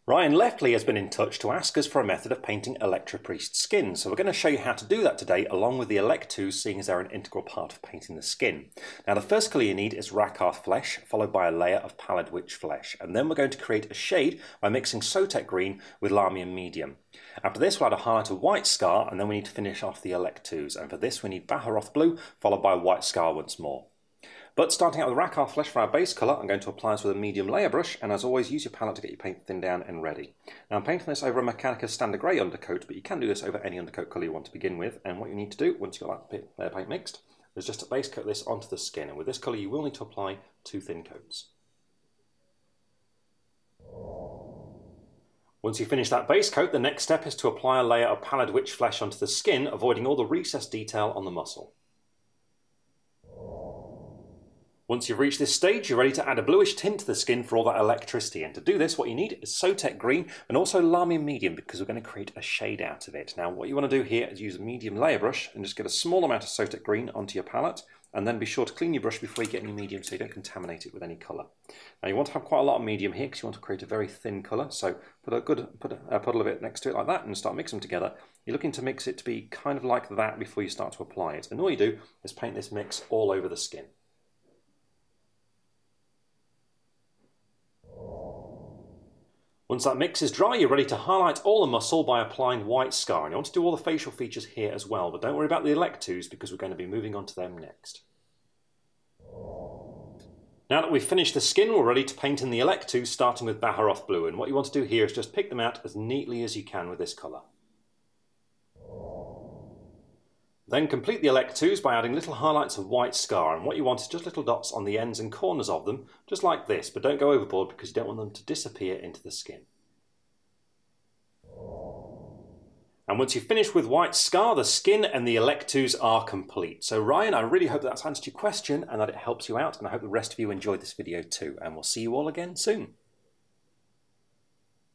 Ryan Leftley has been in touch to ask us for a method of painting Electropriest's skin, so we're going to show you how to do that today along with the Electus, seeing as they're an integral part of painting the skin. Now the first colour you need is Rakarth flesh, followed by a layer of Pallid Wych flesh, and then we're going to create a shade by mixing Sotek green with Lahmian medium. After this we'll add a highlight of White Scar, and then we need to finish off the Electus, and for this we need Baharroth blue, followed by White Scar once more. But starting out with Rakarth flesh for our base colour, I'm going to apply this with a medium layer brush, and as always use your palette to get your paint thinned down and ready. Now I'm painting this over a Mechanicus Standard Grey undercoat, but you can do this over any undercoat colour you want to begin with, and what you need to do once you've got that layer paint mixed is just to base coat this onto the skin, and with this colour you will need to apply 2 thin coats. Once you finish that base coat, the next step is to apply a layer of Pallid Wych flesh onto the skin, avoiding all the recessed detail on the muscle. Once you've reached this stage, you're ready to add a bluish tint to the skin for all that electricity, and to do this what you need is Sotek green and also Lahmian medium, because we're going to create a shade out of it. Now what you want to do here is use a medium layer brush and just get a small amount of Sotek green onto your palette, and then be sure to clean your brush before you get any medium so you don't contaminate it with any colour. Now you want to have quite a lot of medium here because you want to create a very thin colour, so put a puddle of it next to it like that and start mixing them together. You're looking to mix it to be kind of like that before you start to apply it, and all you do is paint this mix all over the skin. Once that mix is dry, you're ready to highlight all the muscle by applying White Scar. And you want to do all the facial features here as well, but don't worry about the Electus because we're going to be moving on to them next. Now that we've finished the skin, we're ready to paint in the Electus, starting with Baharroth blue. And what you want to do here is just pick them out as neatly as you can with this colour. Then complete the Electus by adding little highlights of White Scar, and what you want is just little dots on the ends and corners of them, just like this, but don't go overboard because you don't want them to disappear into the skin. And once you've finished with White Scar, the skin and the Electus are complete. So Ryan, I really hope that's answered your question and that it helps you out, and I hope the rest of you enjoyed this video too, and we'll see you all again soon.